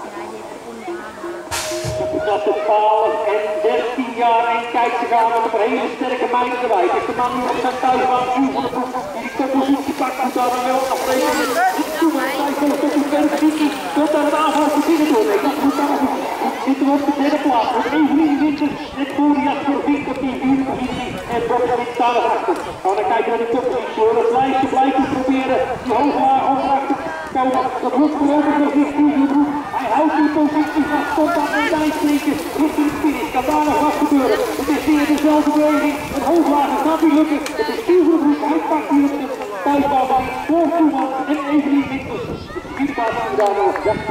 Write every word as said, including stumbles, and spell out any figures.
Dat de twaalf en dertien jaar en kijkt ze gaan met een hele sterke meid erbij. Dus de man nu op zijn thuisbaan die die koppositie pakt moet daar dan wel afrekenen met het toe. Hij komt tot een verre positie tot aan het aanval van Zingen door. Nee, dat moet dan nog niet. Zitten we op de derde plaats. Met Evelien Winters, net voor die achter Vink op die vierde positie. En Bobby staat erachter. Nou, dan kijken we naar de koppositie hoor. Dat lijstje blijft te proberen. Die hooglaag onderachter komen. Dat wordt voorlopig nog niet goed. Hij houdt die positie vast. Komt aan een lijnstreekje richting de finish. Kan daar nog wat gebeuren. Het is weer dezelfde beweging. Een hooglager gaat niet lukken. Het is Silvergroep. Hij pakt hier op de thuisbaan van voor Koeman en Evelien Winkels. De vierde baan van daar nog.